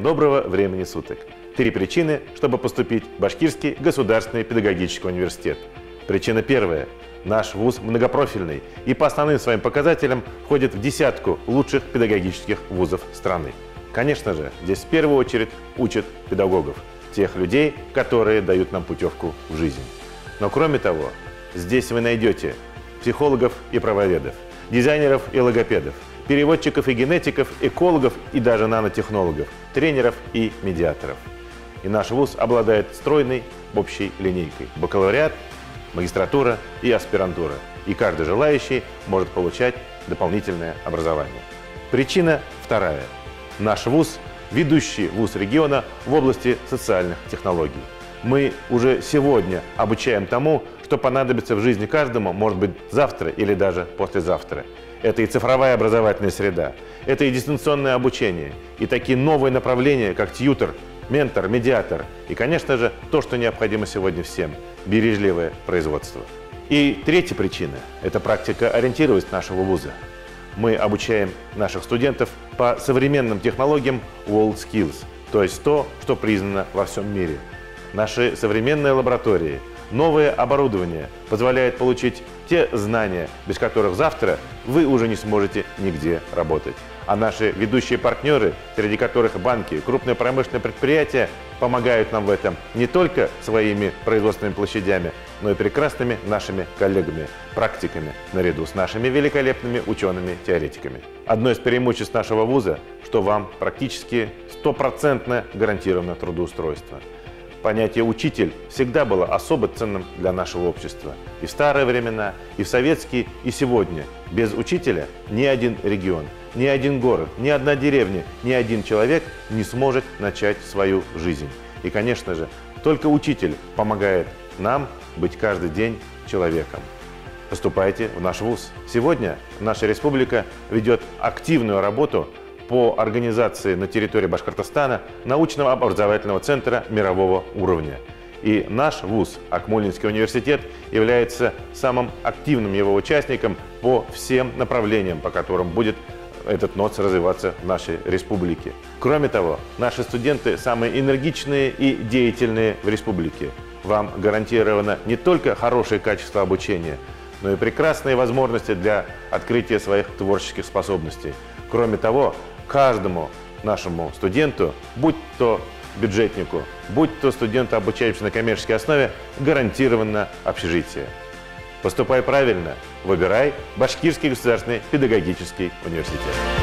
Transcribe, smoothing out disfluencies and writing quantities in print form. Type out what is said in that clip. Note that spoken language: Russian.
доброго времени суток. 3 причины, чтобы поступить в Башкирский государственный педагогический университет. Причина первая. Наш вуз многопрофильный и по основным своим показателям входит в десятку лучших педагогических вузов страны. Конечно же, здесь в первую очередь учат педагогов, тех людей, которые дают нам путевку в жизнь. Но кроме того, здесь вы найдете психологов и правоведов, дизайнеров и логопедов, переводчиков и генетиков, экологов и даже нанотехнологов, тренеров и медиаторов. И наш вуз обладает стройной общей линейкой: бакалавриат, магистратура и аспирантура. И каждый желающий может получать дополнительное образование. Причина вторая. Наш вуз – ведущий вуз региона в области социальных технологий. Мы уже сегодня обучаем тому, что понадобится в жизни каждому, может быть, завтра или даже послезавтра. Это и цифровая образовательная среда, это и дистанционное обучение, и такие новые направления, как тьютор, ментор, медиатор, и, конечно же, то, что необходимо сегодня всем – бережливое производство. И третья причина – это практика-ориентированность нашего вуза. Мы обучаем наших студентов по современным технологиям WorldSkills, то есть то, что признано во всем мире. Наши современные лаборатории, новое оборудование позволяет получить те знания, без которых завтра вы уже не сможете нигде работать. А наши ведущие партнеры, среди которых банки, крупные промышленные предприятия, помогают нам в этом не только своими производственными площадями, но и прекрасными нашими коллегами, практиками, наряду с нашими великолепными учеными-теоретиками. Одно из преимуществ нашего вуза, что вам практически 100% гарантировано трудоустройство. Понятие «учитель» всегда было особо ценным для нашего общества. И в старые времена, и в советские, и сегодня. Без учителя ни один регион, ни один город, ни одна деревня, ни один человек не сможет начать свою жизнь. И, конечно же, только учитель помогает нам быть каждый день человеком. Поступайте в наш вуз. Сегодня наша республика ведет активную работу по организации на территории Башкортостана научного образовательного центра мирового уровня. И наш вуз, Акмолинский университет, является самым активным его участником по всем направлениям, по которым будет этот НОЦ развиваться в нашей республике. Кроме того, наши студенты самые энергичные и деятельные в республике. Вам гарантировано не только хорошее качество обучения, но и прекрасные возможности для открытия своих творческих способностей. Кроме того, каждому нашему студенту, будь то бюджетнику, будь то студенту, обучающемуся на коммерческой основе, гарантировано общежитие. Поступай правильно, выбирай Башкирский государственный педагогический университет.